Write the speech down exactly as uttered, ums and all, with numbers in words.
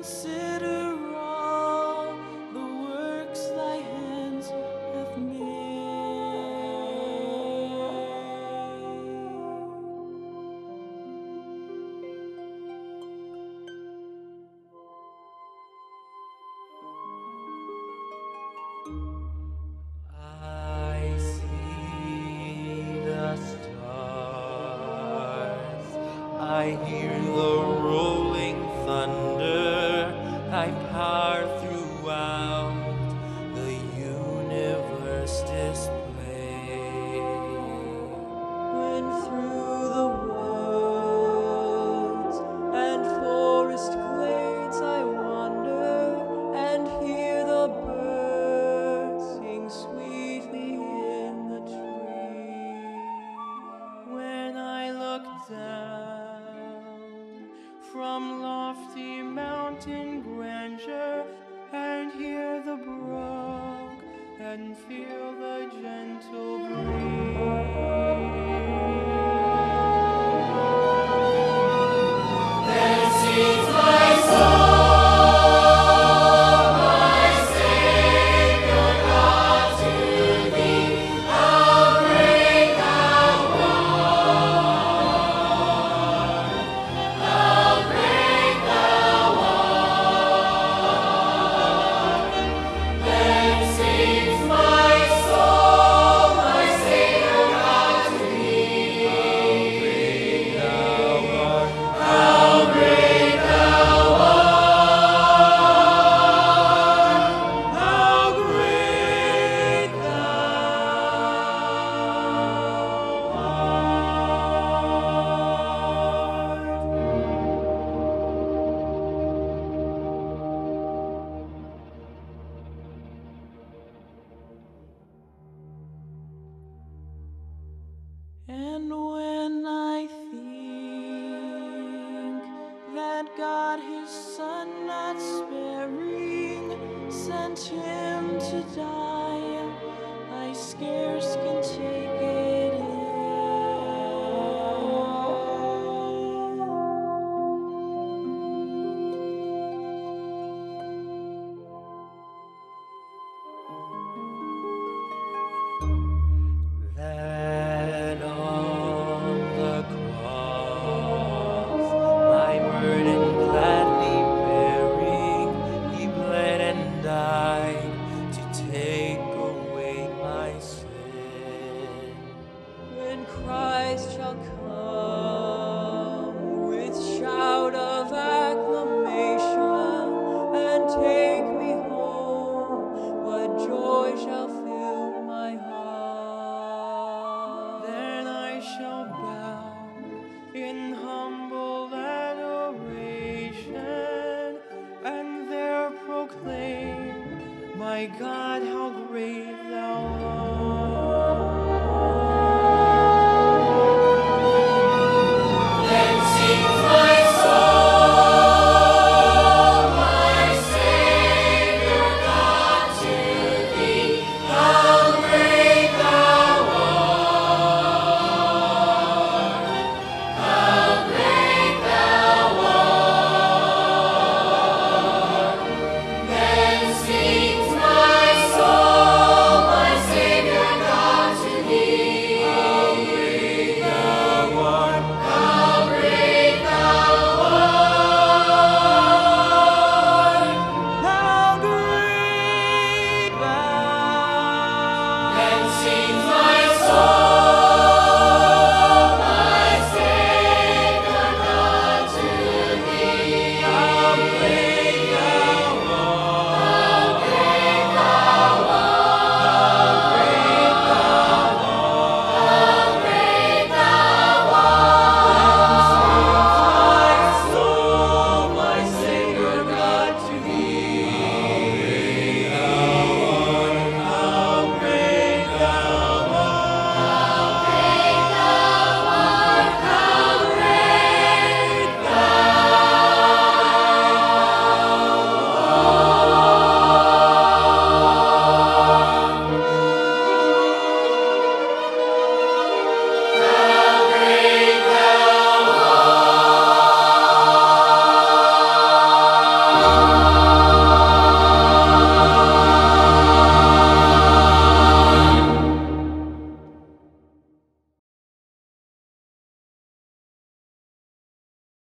consider all the works thy hands have I see the stars, I hear the rolling thunder, thy power throughout the universe display. When through the woods and forest glades I wander and hear the birds sing sweetly in the tree. When I look down from lofty mountain grandeur and hear the brook and feel the gentle breeze. Then sings my soul, my Savior God, to thee. How great thou art! How great thou art! Then sings my soul, my Savior God, to thee. How great thou art! How great thou And when I think that God his Son not sparing sent him to die, I scarce can take it in. That on the cross, my burden gladly bearing, he bled and died to take away my sin. When Christ shall come with shout of acclamation and take me home, what joy shall fill my heart. Then I shall bow in humble adoration and there proclaim, my God, how great thou art. Then sings my soul, my Savior God, to thee. How great thou art! How great thou art! Then sings my soul, my Savior God, to thee. How great thou art! How great thou art! How great thou art! Then sings